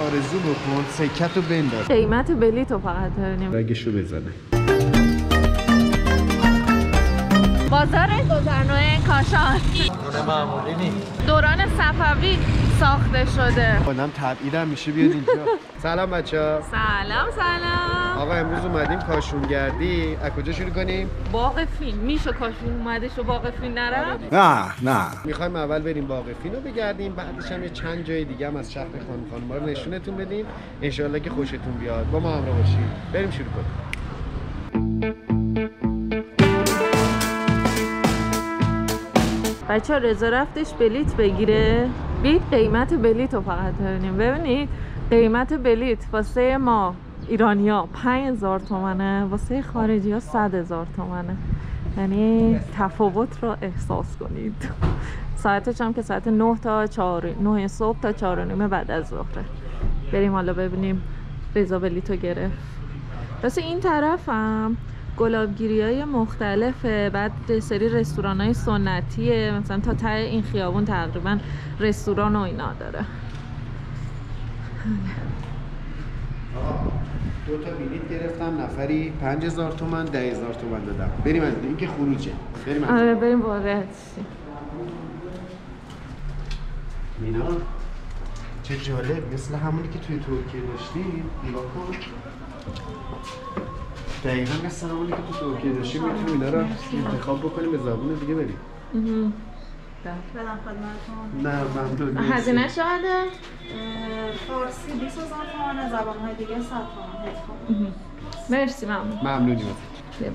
آرزو بکن سکتو بنداز. قیمت بلیطو فقط ببینیم. رگشو بزنه. بازار گذرنامه کاشان خونه معمولی نیست. دوران صفوی ساخته شده. آدم تبعیدم میشه بیاد اینجا. سلام بچه‌ها. سلام. آقا امروز اومدیم کاشونگردی. از کجا شروع کنیم؟ باقفین. میشه کاشون اومده شو باقفین نرم؟ نه. میخوایم اول بریم باقفین رو بگردیم، بعدش هم یه چند جای دیگه هم از شهر خانم رو نشونتون بدیم. انشالله که خوشتون بیاد. با ما همراه باشید. بریم شروع کنیم. بچه ها رضا رفتش بلیط بگیره. بیت قیمت بلیط رو فقط ببینیم. ببینید قیمت بلیط واسه ما ایرانیا 5000 تومنه، واسه خارجی ها 100,000 تومنه. یعنی تفاوت رو احساس کنید. ساعتش هم که ساعت 9 صبح تا 4:30 بعد از ظهره. بریم حالا ببینیم رضا بلیط رو گرفت. واسه این طرف هم گلابگیری های مختلفه، بعد سری رستوران های سنتیه، مثلا تا ته این خیابون تقریبا رستوران و اینا داره. 2 تا بلیط گرفتم، نفری 5000 تومان، 10,000 تومان دادم. بریم از این که خروجه. بریم وارد شیم. مینا چه جالب، مثل همونی که توی ترکیه داشتیم. نگاه کن. دقیقا مثل همونی که تو ترکیه داشتیم. میتونیم اینا رو انتخاب بکنیم به زبون دیگه بریم. بدم خدمتتون. نه ممنون. هزینه شده؟ فارسی 20,000 تومانه، زبان‌های دیگه 100 تومان. مرسی ممنون. ممنونی بیا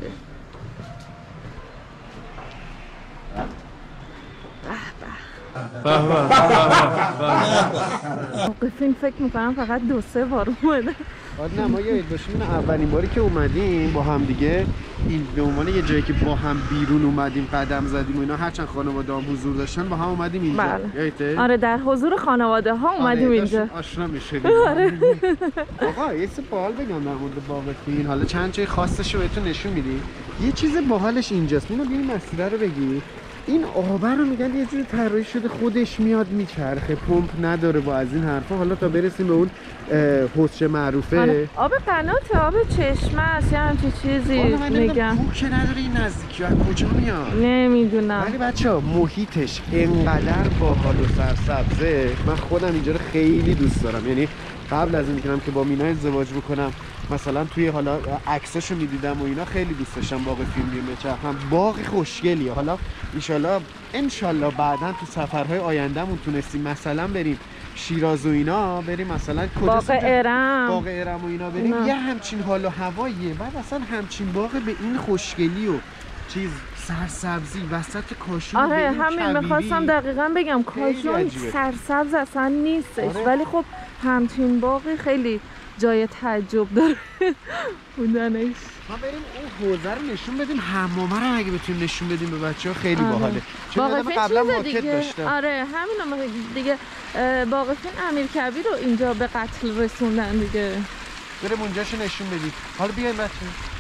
موقفین فکر میکنم فقط 2-3 بار اومده. نه ما یاد باشیم اولین باری که اومدیم با هم دیگه این به عنوان یه جایی که با هم بیرون اومدیم قدم زدیم و اینا، هرچند خانواده هم حضور داشتن با هم اومدیم اینجا. بله. آره در حضور خانواده ها اومدیم اینجا. آشنا میشدیم. آره. آقا یه سوال بگم در مورد باقفین، حالا چند جای خاصش رو بهتون نشون میدیم. یه چیز باحالش اینجاست. اینو ببین مسئله رو بگی. این آب رو میگن یه جوری طراحی شده خودش میاد میچرخه، پمپ نداره با از این حرفا. حالا تا برسیم به اون حوضچه معروفه. آره. آب قناته، آب چشمه است یا همچین چیزی میگم. خوب که نداره این نزدیکی. از کجا میاد نمیدونم، ولی بچه‌ها محیطش انقدر باحال و سرسبزه. من خودم اینجا رو خیلی دوست دارم. یعنی قبل از اینکه با مینا ازدواج بکنم مثلا توی حالا عکساشو میدیدم و اینا، خیلی دوست داشتم باغ فیلمی بچرخم. باغ خوشگلیه. حالا انشالله بعداً تو سفرهای آیندهمون تونستیم مثلا بریم شیراز و اینا، بریم مثلا باغ ارم و اینا بریم، یه همچین حال و هواییه. بعد اصلا همچین باغ به این خوشگلی و چیز سرسبزی وسط کاشون. آره همین میخواستم دقیقاً بگم، کاشون سرسبز اصلا نیستش. آره. ولی خب همچین باغی خیلی جای تعجب داره بودنش. ما بریم اون حوضه رو نشون بدیم، حمامه رو اگه بتونیم نشون بدیم به بچه‌ها خیلی باحاله. چون قبلا مارکت داشتم. آره همین دیگه. باقفین امیرکبیر رو اینجا به قتل رسوندن دیگه. بریم اونجاشو نشون بدیم. حالا بیاین بچه‌ها.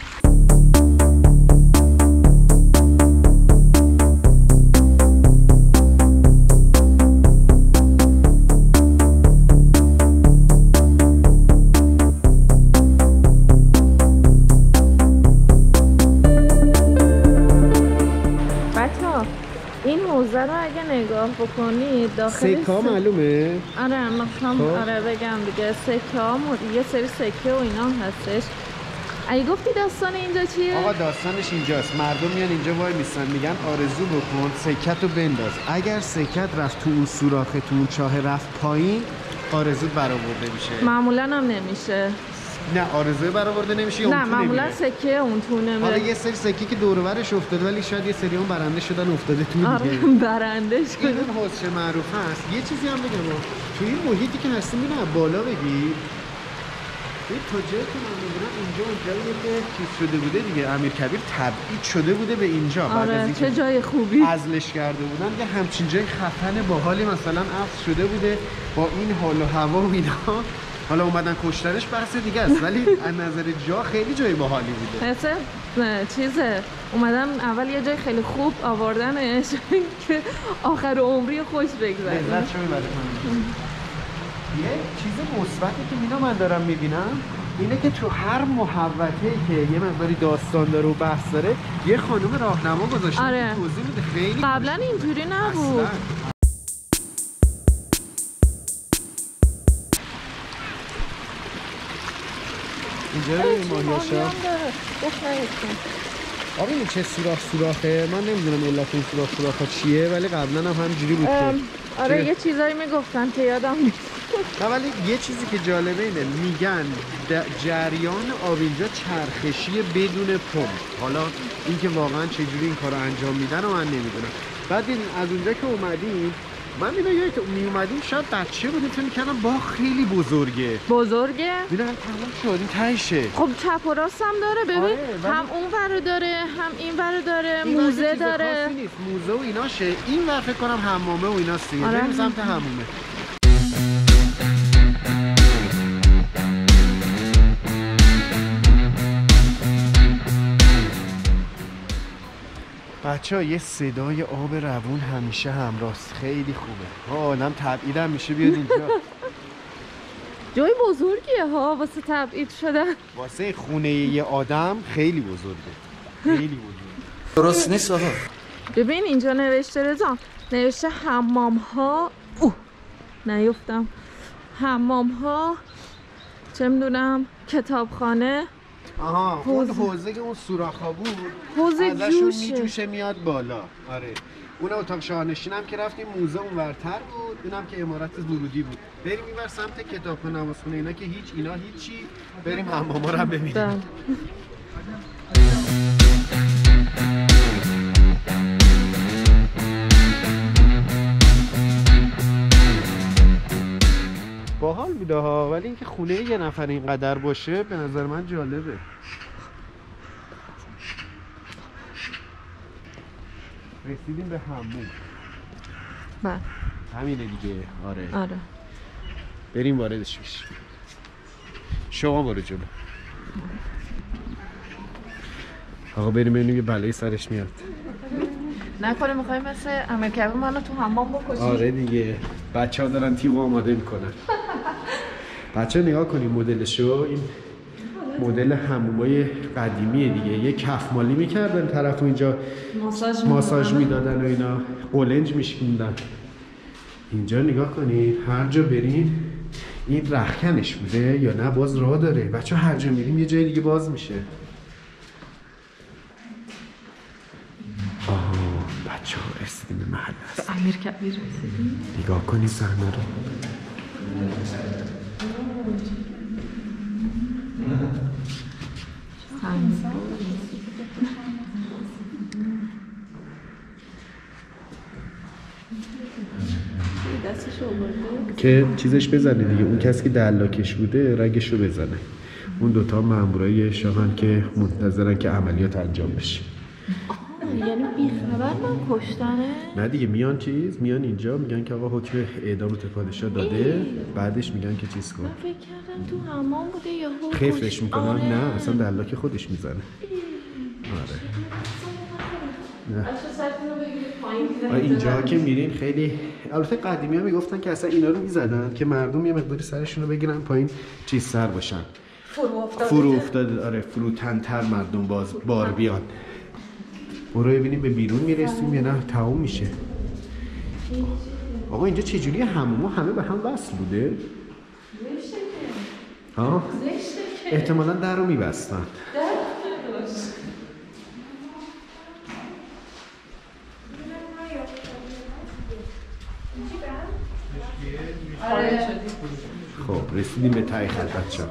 رو اگه نگاه بکنید داخل سکه ها معلومه؟ آره میخوام بگم دیگه سکه ها یه سری سکه و اینا هستش. اگه گفتی داستان اینجا چیه؟ آقا داستانش اینجاست. مردم میان اینجا وای میستن میگن آرزو بکن سکت رو بنداز. اگر سکت رفت تو اون سوراخه، تو اون چاه رفت پایین، آرزوت برآورده میشه. معمولا هم نمیشه. نه آرزوی برآورده نمیشه. نه معمولا سکه اون تو نمیره. حالا یه سری سکه که دور و برش افتاده ولی شاید یه سری اون برنده شدن افتاده تو دیگه. آره برنده شده. این حوضچه معروف هست. یه چیزی هم بگم تو این محیطی که هستیم اینو بالا بگی. این تا جایی که من می‌دونم اینجا اونجاییه که چیز شده بوده دیگه، امیرکبیر تبعید شده بوده به اینجا. بعد از اینکه چه جای خوبی عزلش کرده بودن یه همچین جای خفن باحالی مثلا عزل شده بوده با این حال و هوا و اینا. حالا اومدن کشتنش بحث دیگه است ولی از نظر جا خیلی جای باحالی بوده. حسه چیزه اومدم اول یه جای خیلی خوب آوردنش که آخر عمری خوش بگذره. لذت چه میبره یه چیز مثبتی که مینا من دارم میبینم اینه که تو هر محوطه‌ای که یه مقداری داستان داره و بحث داره یه خانم راهنما گذاشته آره. که توضیح میده. خیلی قبلا اینجوری نبود. اصلاً. اینجا رو ماهیاشا آقا این چه سوراخه من نمیدونم علت این سوراخ چیه ولی قبلا هم همینجوری بود که آره یه چیزایی میگفتن که یادم نیست. نه ولی یه چیزی که جالبه اینه میگن جریان آب اینجا چرخشی بدون پمپ. حالا اینکه واقعا چجوری این کارو انجام میدن رو من نمیدونم. بعد این از اونجا که اومدیم من یادم می اومدیم شاید بچه بودیم فکر می‌کردم باغ خیلی بزرگه. اینا تمام شد این تهشه. خب چپ و راست هم داره ببین. آره، هم اون ور داره هم این ور داره موزه داره. نیست. موزه و ایناشه. این ور فکر کنم حمامه و ایناست دیگه. آره. بریم سمت حمومه. بچه ها یه صدای آب روون همیشه همراست. خیلی خوبه. آدم تبعیدم میشه بیاد اینجا. جای بزرگیه ها واسه تبعید شده. واسه خونه یه آدم خیلی بزرگه. خیلی بزرگه. درست نیست آقا. ببین اینجا نوشته رضا نوشته حمام ها نیفتم حمام ها چه میدونم کتابخانه. آها اون حوزه که اون سوراخا بود حوزه ازشون جوشه میجوشه میاد بالا. آره اون اتاق شاهنشین هم که رفتیم موزه اونورتر بود. اینم که عمارت ورودی بود. بریم اینور سمت کتابخونه نمازخونه اینا که اینا هیچی. بریم حماما رو هم ببینیم. باحال بوده ها ولی اینکه خونه یه نفر اینقدر باشه به نظر من جالبه. رسیدیم به حموم. بله همینه دیگه. آره بریم واردش بشیم. شما برو جلو. آقا بریم ببینیم یه بلایی سرش میاد. نکنه میخوایی مثل امرکبی منو تو حمام بکشی. آره دیگه بچه ها دارن تیغ آماده میکنن. بچه ها نگاه کنیم مدلشو. این مدل حمومای قدیمیه دیگه. یه کف مالی میکردن طرف اینجا ماساژ میدادن و اینا قلنج میشکوندن. اینجا نگاه کنید هر جا برین این رختکنش بوده یا نه باز راه داره. بچه هر جا میریم یه جای دیگه باز میشه. بچه ها رسیدیم به محل هست. امرکبی رسیدیم. نگاه کنید صحنه رو. که چیزش بزنه دیگه. اون کسی که دلاکش بوده رگشو بزنه. اون دوتا مامورای شاهن که منتظرن که عملیات انجام بشه. یعنی بیخبر من کشتنه؟ نه دیگه میان میان اینجا میگن که آقا حکم اعدام پادشاه داده. بعدش میگن که چیز کن. من فکر کردم تو حمام بوده یا خفش میکنن. آره. نه اصلا دلاک خودش میزنه. آره اینجا که میرین خیلی البته قدیمی ها میگفتن که اصلا اینا رو میزدن که مردم یه مقداری سرشون رو بگیرن پایین چیز سر باشن. فرو افتاده. آره فروتن‌تر مردم بار بیان. برو ببینیم به بیرون میرسیم یا نه تموم میشه. آقا اینجا چجوری حموم همه به هم وصل بوده؟ زشته که ها؟ زشته که احتمالا در رو میبستن. خب رسیدیم به ته خط بچه‌ها.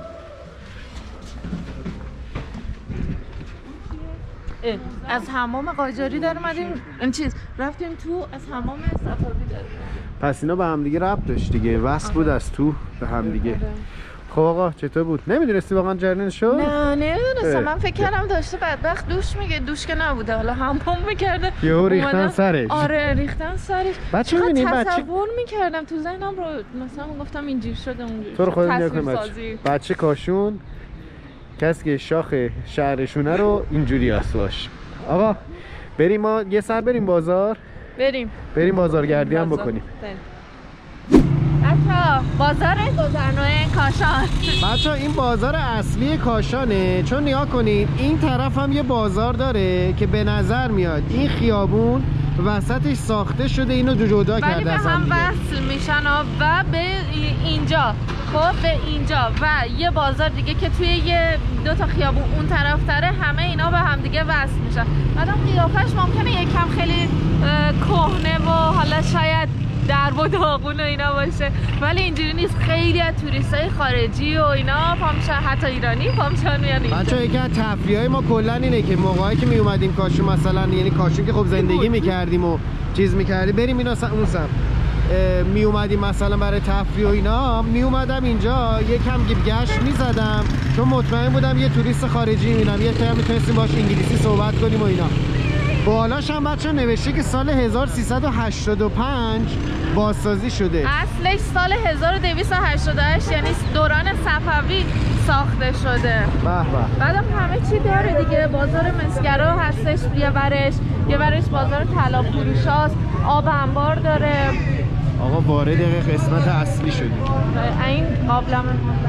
از حمام قاجاری در اومدیم رفتیم تو از حمام صفاوی در. پس اینا به هم دیگه ربط داشت دیگه. وصل بود از تو به هم دیگه. خب آقا چطور بود؟ نمیدونستی واقعا جریانشو؟ نه نمیدونستم. من فکر کردم داشته بدبخت دوش میگه. دوش که نبوده حالا حمام میکرده. یهو ریختن سرش. آره ریختن سرش. بچه میبینیم تصور میکردم تو ذهنم رو مثلا گفتم اینجوری شده اونجوری. تو رو خودت نگاه کن بچه کاشون کسی که شاخ شهرشونه رو اینجوری هست باش. آقا بریم ما یه سر بریم بازار. بریم بازارگردی هم بکنیم. بچه بازار گذرنامه کاشان. بچه این بازار اصلی کاشانه، چون نگاه کنید این طرف هم یه بازار داره که به نظر میاد این خیابون وسطش ساخته شده، اینو جدا کرده ولی به از هم دیگه. وصل میشن و به اینجا، خب به اینجا و یه بازار دیگه که توی یه دو تا خیابون اون طرف تره، همه اینا به هم دیگه وصل میشن. بعدم قیافش ممکنه یکم خیلی کهنه و حالا شاید درب و داغون و اینا باشه، ولی اینجوری نیست. خیلی از توریستای خارجی و اینا پامشن، حتی ایرانی پامشن میان اینجا. بچه یکی از تفریحای ما کلا اینه که موقعی که می اومدیم کاشون مثلا، یعنی کاشون که خب زندگی میکردیم و چیز میکردیم، بریم اینا اون سمت می اومدیم مثلا برای تفریح و اینا، می اومدم اینجا یکم گشت میزدم، چون مطمئن بودم یه توریست خارجی میبینم، یه کمی میتونستیم باش انگلیسی صحبت کنیم و اینا. بالاش هم بچه نوشته که سال 1385 بازسازی شده. اصلش سال 1288، یعنی دوران صفوی ساخته شده. به به. بعدم همه چی داره دیگه. بازار مسگرا هستش یه ورش بازار طلا فروشاست، آب انبار داره. آقا وارد قسمت اصلی شدیم. این قابلمه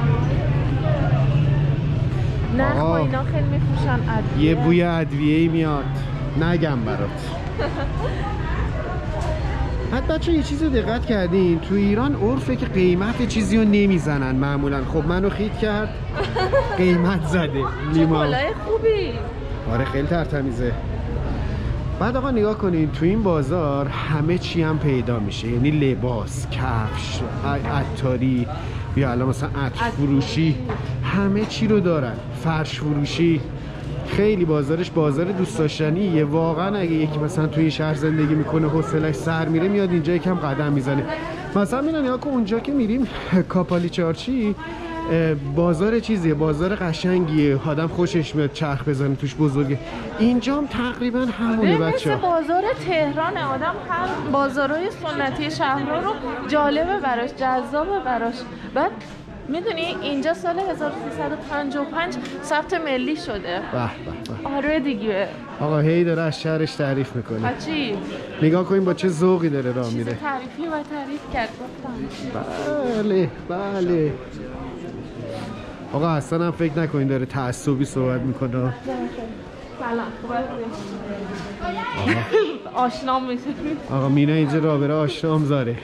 نخ و اینا خیلی میفروشن. ادویه، یه بوی ادویه‌ای میاد نگم برات. حتی بچه یه چیزی دقت کردین تو ایران عرفه که قیمت چیزی رو نمیزنن معمولا. خب منو خیت کرد قیمت زده لیما. چه خوبی. آره خیلی ترتمیزه. بعد آقا نگاه کنین تو این بازار همه چی هم پیدا میشه، یعنی لباس، کفش، عطاری، یا الان مثلا عطر فروشی، همه چی رو دارن، فرش فروشی. خیلی بازارش بازار دوست داشتنیه واقعا. اگه یکی مثلا توی شهر زندگی میکنه حوصله‌اش سر میره، میاد اینجا یکم قدم میزنه. مثلا میرن یا که اونجا که میریم کاپالی چارچی، بازار چیزیه، بازار قشنگیه، آدم خوشش میاد چرخ بزنه توش، بزرگه. اینجا هم تقریبا همونه بچه‌ها. مثل بازار تهران، آدم هم بازارهای سنتی شهرها رو جالبه براش، جذابه براش. بعد میدونی اینجا سال 1355 ثبت ملی شده. به به به. آره دیگه. آقا هی داره از شهرش تعریف میکنه. چی؟ نگاه کنیم با چه ذوقی داره راه میره. چیز تعریفی و تعریف کرد گفتم. بله بله. آقا اصلا هم فکر نکنین داره تعصبی صحبت میکنه. سلام. آشنام میشه. آقا مینا اینجا راه بره آشنام زاره.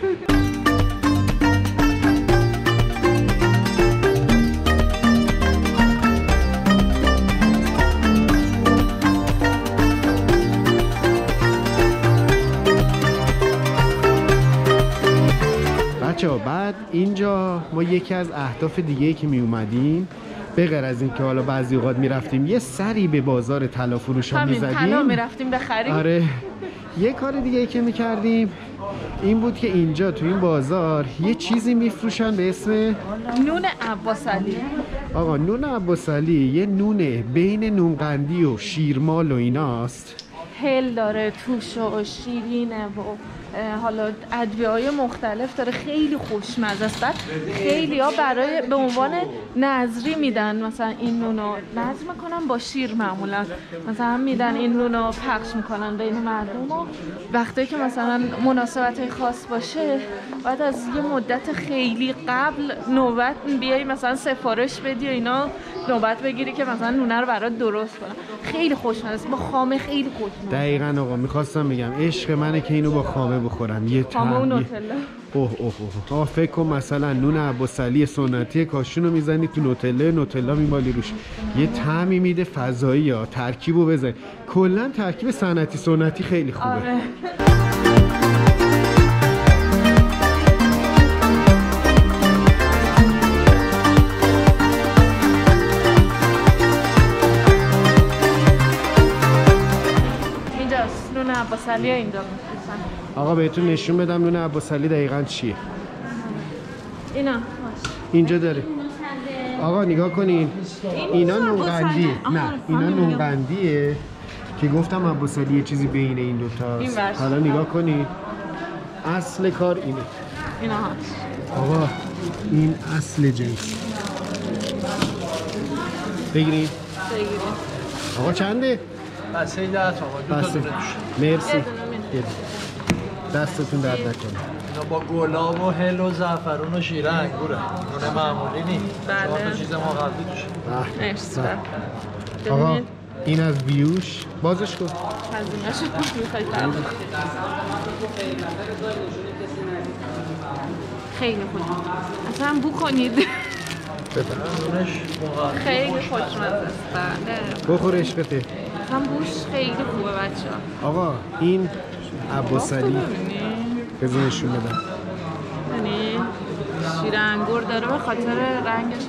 بعد اینجا ما یکی از اهداف دیگه‌ای که می اومدیم، به غیر از این که حالا بعضی اوقات میرفتیم یه سری به بازار طلا فروشا میزدیم، طلا میرفتیم بخریم. آره. یه کار دیگه‌ای که میکردیم این بود که اینجا تو این بازار یه چیزی میفروشن به اسم نون عباسعلی. آقا نون عباسعلی یه نونه بین نونقندی و شیرمال و ایناست. هل داره توش و شیرینه و حالا ادویه‌های مختلف داره، خیلی خوشمزه است. بعد خیلی‌ها برای به عنوان نظری میدن، مثلا این نونو نظر میکنن با شیر، معمولا مثلا میدن این نونو پخش میکنن بین مردم و وقتی که مثلا مناسبت‌های خاص باشه بعد از یه مدت خیلی قبل نوبت بیای مثلا سفارش بدی و اینا نوبت بگیری که مثلا نونه رو برات درست کنن. خیلی خوشمزه است، با خامه خیلی خوشمزه. دقیقاً آقا میخواستم بگم عشق منه که اینو با خامه بخورم. یه خامه و نوتلا. اوه فکر کن مثلا نون عباسعلی سنتی کاشون رو میزنی تو نوتلا میمالی روش، یه طعمی میده فضایی ها. ترکیبو بزن، کلا ترکیب صنعتی سنتی خیلی خوبه. آره. اینجاست نون عباسعلی اینجا میفروشن. آقا بهتون نشون بدم نون عباسعلی دقیقاً چیه. اینا اینجا داره. آقا نگاه کنین، اینا نونقندی، نه اینا نونقندیه که گفتم عباسعلی یه چیزی بین این دوتاست. حالا نگاه کنین اصل کار اینه. اینا هست. آقا این اصل جنس. بگیرید. آقا چنده؟ بسه 10 تومن. دو تا دونه توش. مرسی. دستتون درد نکنه. با گلاب و هل و زعفرون و شیر انگوره. نون معمولی نیست. بله. 4 تا چیز مقوی توش. مرسی. آقا ببینید این از ویوش بازش کن. هزینه‌شو می‌خواید بردارید. خیلی خوب. اصلا بو کنید. نونش مقوی. خیلی خوشمزه است. بله. بخورش بده. اصلا بوش خیلی خوبه بچه‌ها. آقا این عباسعلی بذار نشون بدم. یعنی شیر انگور داره به خاطر رنگش.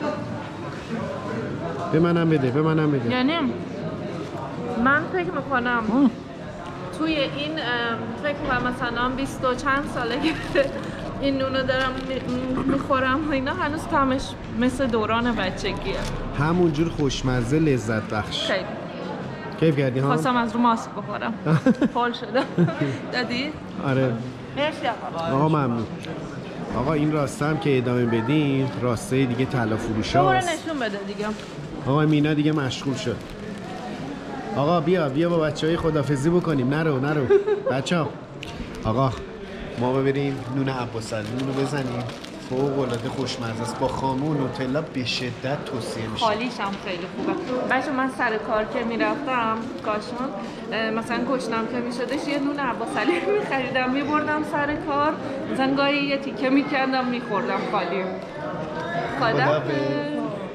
به منم بده. یعنی من فکر میکنم توی این فکر کنم مثلا 20 و چند ساله که این نونو دارم میخورم و اینا هنوز طعمش مثل دوران بچگیه. همونجور خوشمزه لذت بخش. خیلی کیف کردی ها؟ خواستم از رو ماسک بخورم. حال شدم. دادی؟ آره. مرسی آقا ممنون. آقا این راسته هم که ادامه بدیم راسته دیگه طلا فروش دوباره هاست. نشون بده دیگه. آقا مینا دیگه مشغول شد. آقا بیا با بچهای خدافزی بکنیم. نرو بچه‌ها. آقا ما ببریم نون عباسعلی رو بزنیم. فوق العاده خوشمزه است با خامه و نوتلا به شدت توصیه میشه. خالیش هم خیلی خوبه. بچه من سر کار که میرفتم کاشان مثلا گشنم که میشدش یه نون عباسعلی میخریدم میبردم سر کار مثلا گاهی یه تیکه میکردم میخوردم خالی. خدا